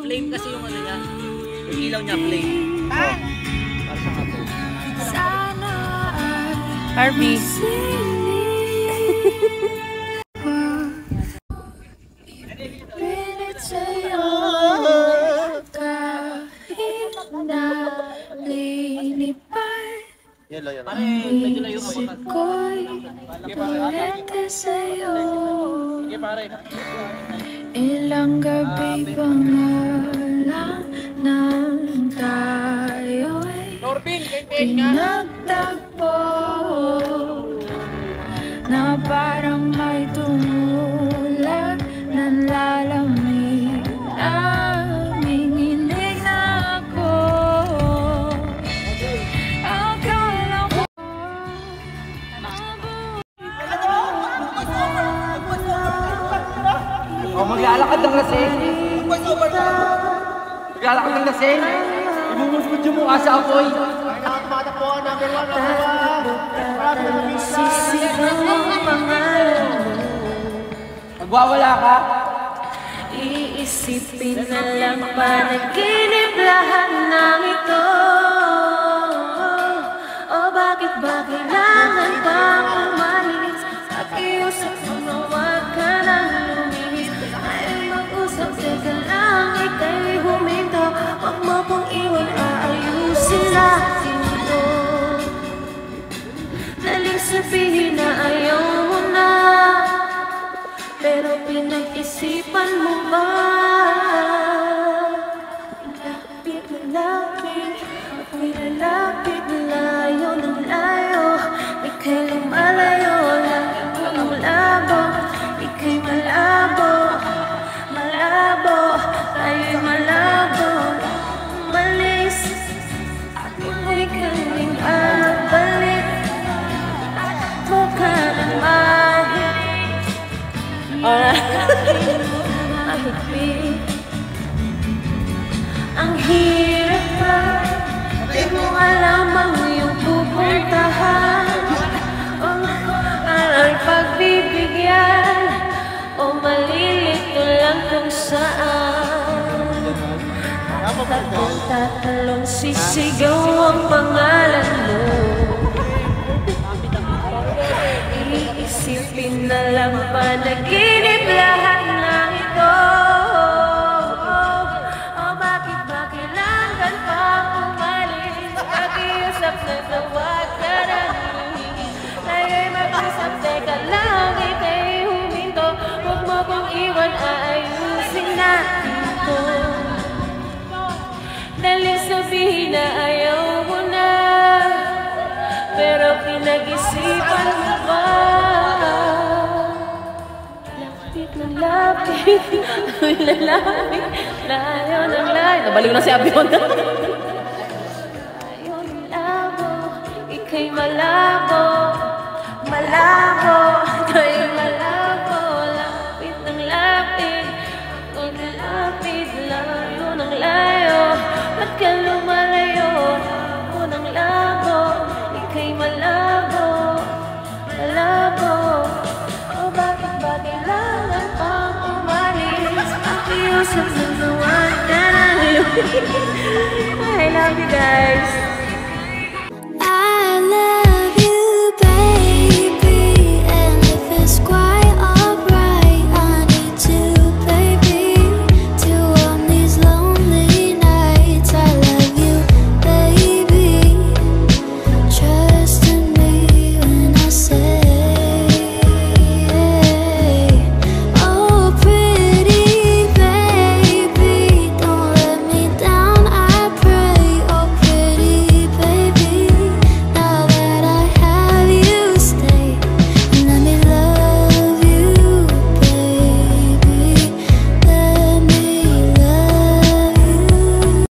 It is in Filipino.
Flame kasi yung ano niya. Yung ilaw niya, flame. Ah! Para siyang ato. Harvey. Pare, medyo layo ka Sige pare. Ilang gabi pa nga lang nang tayo'y pinagtagpo na parang may tumulag ng lalamig. Nanginginig na ako. Akala ko Maglalakad ng lasing. Maglalakad ng lasing. Ibumusbud yung mukha sa apoy. Magwawala ka. Iisipin na lang panaginip lahat ng ito. O bakit ba kailangan pa umalis? Pakiusap mo na huwag ka nang lumilis. Ayaw mag-usap, teka lang, ika'y huminto. Huwag mo kong iwan, aayusin natin ito. Daling sabihin na ayaw mo na, pero pinag-isipan mo ba? Lapit na lapit, ako'y lalapit, layo ng layo. Ika'y lumalayo, lagi kong malabo. Ika'y malabo, malabo, tayo'y malabo. Umalis, ako'y kaming balik. Mukha ng mahilig, mahigpit. Ang hirap pa, di mo alam ang iyong pupuntahan. Ang pagbibigyan, o malilito lang kung saan. Tatalon sisigaw ang pangalan mo. Iisipin na lang panaginip lahat ng ito. O bakit ba kailangan pa umalis? Pakiusap na tawag ka na lumilis. Tayo'y mag-usap, teka lang, ika'y huminto. Huwag mo kong iwan, aayusin natin ito. Daling sabihin na ayaw mo na, pero pinag-isipan mo ba? Lapit na lapit, lalapit, layo ng layo. Nabaliw na si Abion. Layo ng labo, ika'y malabo, malabo, tayo'y malabo. Lapit ng lapit, ako'y nalapit, layo ng layo. Ba't ka lumalayo? Ako ng labo, ika'y malabo, malabo. O bakit ba kailangan pang umalis? Pakiusap na huwag ka na lumilis. I love you guys.